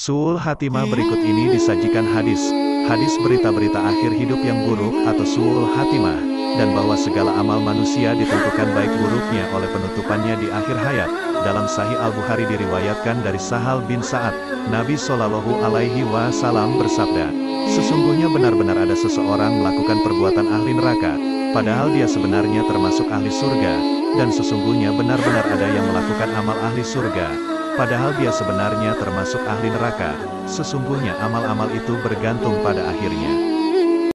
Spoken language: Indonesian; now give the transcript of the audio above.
Su'ul Hatimah berikut ini disajikan hadis berita-berita akhir hidup yang buruk atau Su'ul Hatimah, dan bahwa segala amal manusia ditentukan baik buruknya oleh penutupannya di akhir hayat. Dalam Sahih Al-Bukhari diriwayatkan dari Sahal bin Sa'ad, Nabi Shallallahu Alaihi Wasallam bersabda, sesungguhnya benar-benar ada seseorang melakukan perbuatan ahli neraka, padahal dia sebenarnya termasuk ahli surga, dan sesungguhnya benar-benar ada yang melakukan amal ahli surga, padahal dia sebenarnya termasuk ahli neraka. Sesungguhnya amal-amal itu bergantung pada akhirnya.